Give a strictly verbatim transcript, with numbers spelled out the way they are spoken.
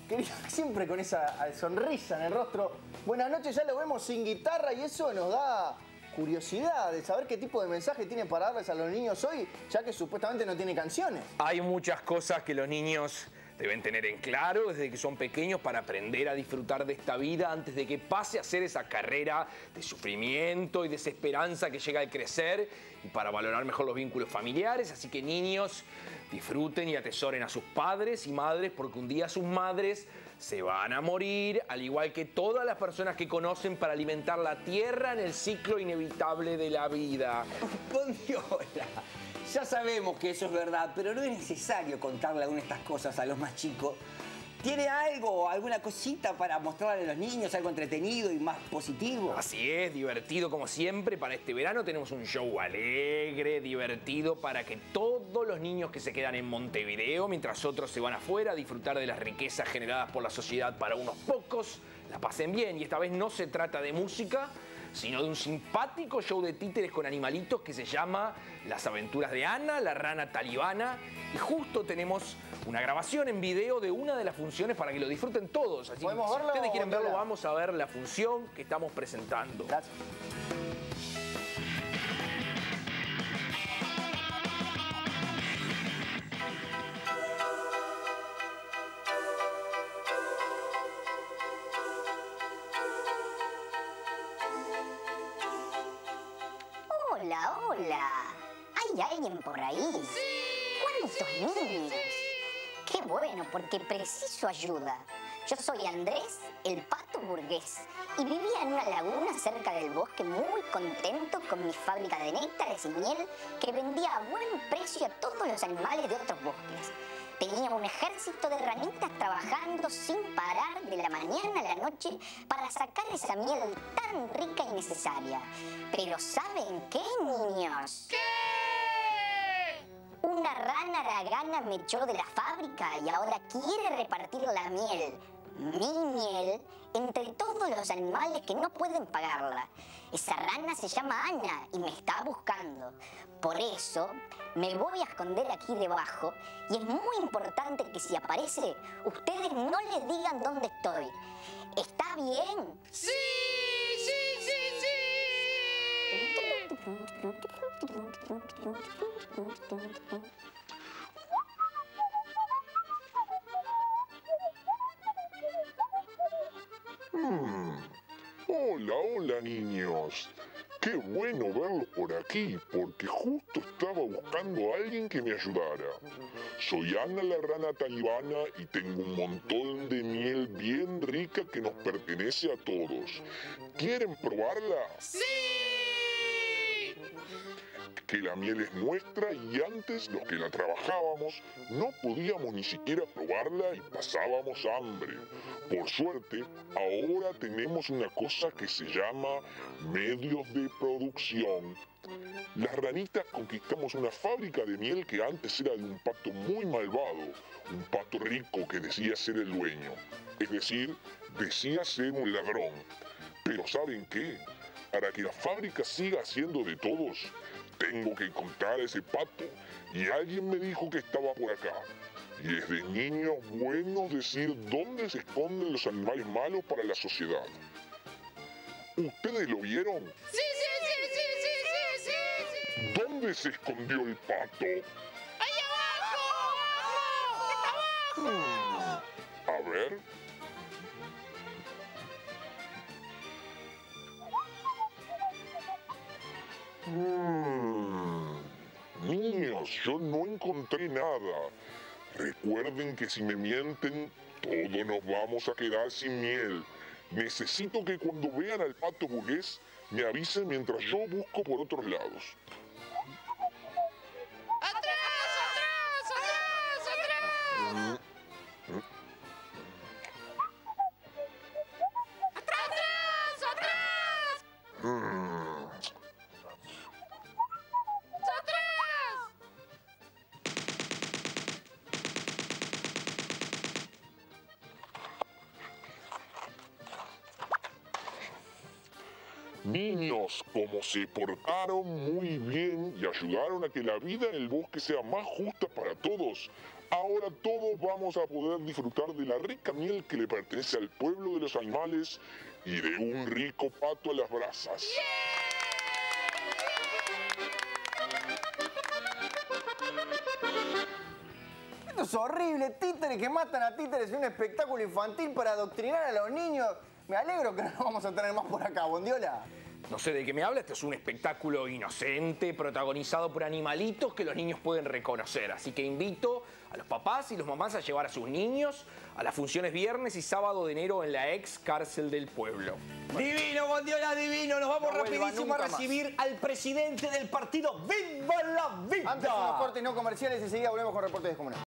querido, siempre con esa sonrisa en el rostro. Buenas noches, ya lo vemos sin guitarra y eso nos da curiosidad de saber qué tipo de mensaje tiene para darles a los niños hoy, ya que supuestamente no tiene canciones. Hay muchas cosas que los niños deben tener en claro desde que son pequeños para aprender a disfrutar de esta vida antes de que pase a ser esa carrera de sufrimiento y desesperanza que llega al crecer, y para valorar mejor los vínculos familiares. Así que niños, disfruten y atesoren a sus padres y madres, porque un día sus madres se van a morir, al igual que todas las personas que conocen, para alimentar la tierra en el ciclo inevitable de la vida. Bondiola, ya sabemos que eso es verdad, pero no es necesario contarle alguna de estas cosas a los más chicos. ¿Tiene algo, alguna cosita para mostrarle a los niños, algo entretenido y más positivo? Así es, divertido como siempre. Para este verano tenemos un show alegre, divertido, para que todos los niños que se quedan en Montevideo, mientras otros se van afuera a disfrutar de las riquezas generadas por la sociedad para unos pocos, la pasen bien. Y esta vez no se trata de música, sino de un simpático show de títeres con animalitos que se llama Las aventuras de Ana, la rana talibana. Y justo tenemos una grabación en video de una de las funciones para que lo disfruten todos. Así que si verlo, ustedes quieren verlo, verla? vamos a ver la función que estamos presentando. Gracias. Hola, hola. ¿Hay alguien por ahí? ¡Sí! ¿Cuántos niños? Qué bueno, porque preciso ayuda. Yo soy Andrés, el pato burgués, y vivía en una laguna cerca del bosque muy contento con mi fábrica de néctares y miel que vendía a buen precio a todos los animales de otros bosques. Tenía un ejército de ranitas trabajando sin parar de la mañana a la noche para sacar esa miel tan rica y necesaria. Pero ¿saben qué, niños? ¿Qué? Una rana haragana me echó de la fábrica y ahora quiere repartir la miel, mi miel, entre todos los animales que no pueden pagarla. Esa rana se llama Ana y me está buscando. Por eso me voy a esconder aquí debajo y es muy importante que si aparece, ustedes no le digan dónde estoy. ¿Está bien? ¡Sí! ¡Sí, sí, sí! Hmm. Hola, hola niños. Qué bueno verlos por aquí, porque justo estaba buscando a alguien que me ayudara. Soy Ana la rana talibana y tengo un montón de miel bien rica que nos pertenece a todos. ¿Quieren probarla? ¡Sí! Que la miel es nuestra y antes los que la trabajábamos no podíamos ni siquiera probarla y pasábamos hambre. Por suerte, ahora tenemos una cosa que se llama medios de producción. Las ranitas conquistamos una fábrica de miel que antes era de un pato muy malvado, un pato rico que decía ser el dueño, es decir, decía ser un ladrón. Pero ¿saben qué? Para que la fábrica siga siendo de todos, tengo que encontrar a ese pato, y alguien me dijo que estaba por acá. Y es de niños bueno decir dónde se esconden los animales malos para la sociedad. ¿Ustedes lo vieron? ¡Sí, sí, sí, sí, sí, sí, sí, sí! ¿Dónde se escondió el pato? ¡Ahí abajo! ¡Abajo! Hmm, a ver. Hmm, niños, yo no encontré nada. Recuerden que si me mienten, todos nos vamos a quedar sin miel. Necesito que cuando vean al pato burgués, me avisen mientras yo busco por otros lados. ¡Atrás, atrás, atrás, atrás! ¡Atrás, atrás! Hmm. Niños, como se portaron muy bien y ayudaron a que la vida en el bosque sea más justa para todos, ahora todos vamos a poder disfrutar de la rica miel que le pertenece al pueblo de los animales y de un rico pato a las brasas. Esto es horrible, títeres que matan a títeres en un espectáculo infantil para adoctrinar a los niños. Me alegro que no nos vamos a tener más por acá, Bondiola. No sé de qué me habla, este es un espectáculo inocente, protagonizado por animalitos que los niños pueden reconocer. Así que invito a los papás y los mamás a llevar a sus niños a las funciones viernes y sábado de enero en la ex cárcel del pueblo. Divino, Bondiola, divino. Nos vamos No vuelva rapidísimo a nunca más. recibir al presidente del partido. ¡Viva la vida! Antes unos cortes no comerciales y enseguida volvemos con reportes de Comunal.